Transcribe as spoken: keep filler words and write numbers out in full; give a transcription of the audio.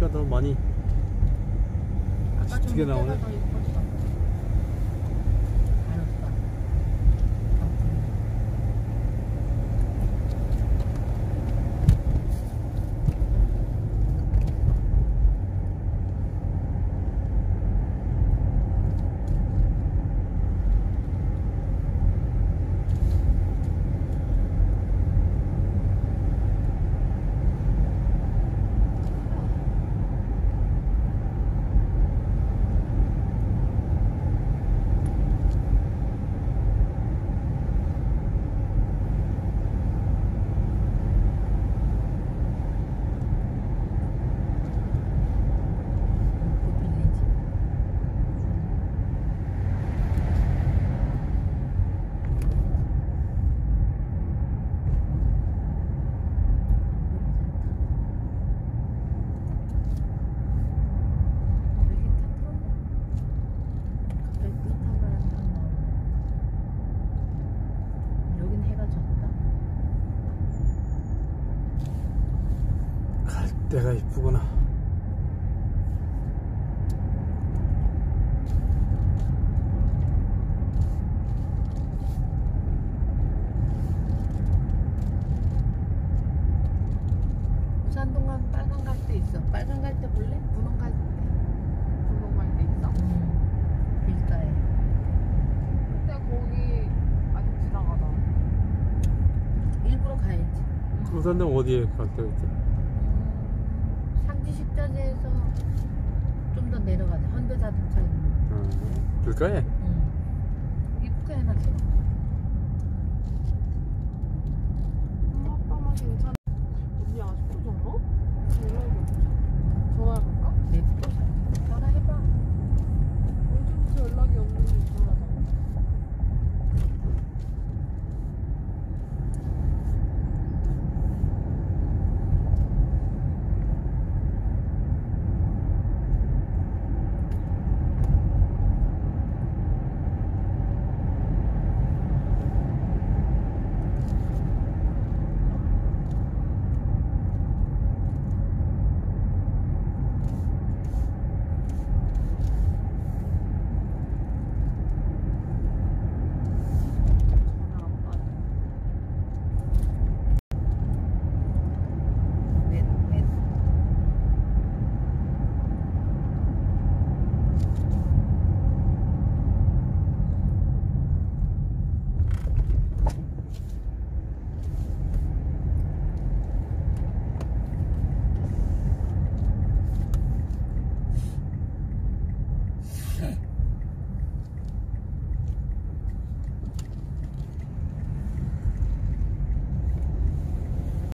해가 더 많이 짙게 나오네. 때가 이쁘구나. 우산동 가면 빨간 갈대 있어. 빨간 갈대 볼래? 분홍 갈대. 분홍 갈대 있어? 응. 길가에. 근데 거기 아직 지나가다. 일부러 가야지. 우산동 어디에 갈 때가 있지? 상지식자재에서 좀 더 내려가자. 현대자동차 있는. 어, 길가에? 응. 이쁘게 해놨어. 엄마 아빠만 괜찮아. 언니 아직도 전화? 연락이 없지. 전화해볼까? 냅둬. 전화해봐. 언제부터 연락이 없는지 이상하다. 네.